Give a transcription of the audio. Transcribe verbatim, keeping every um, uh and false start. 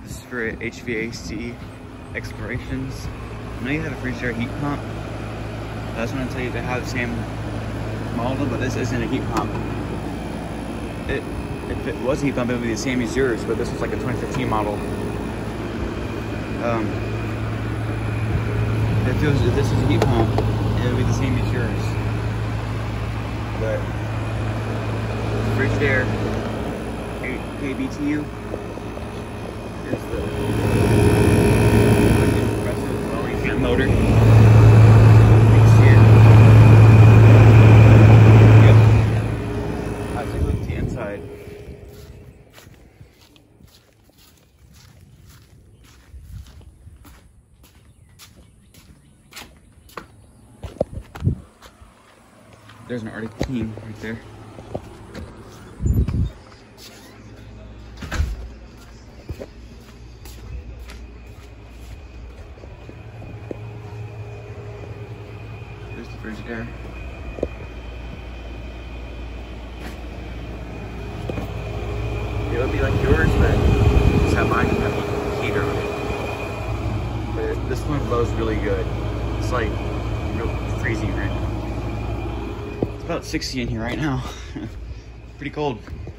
This is for H V A C Explorations. I know you have a refrigerator heat pump. I just want to tell you they have the same model, but this isn't a heat pump. It, if it was a heat pump, it would be the same as yours, but this was like a twenty fifteen model. Um, if, it was, if this was a heat pump, it would be the same as yours. But fridge there, eight K B T U. Here's the compressor as well, you can't motor. Things here. Yep. I'll take a look at the inside. There's an Arctic team right there. There's the fridge there. It would be like yours, but just have mine have a heater on it. But this one blows really good. It's like real freezing right now. It's about sixty in here right now. Pretty cold.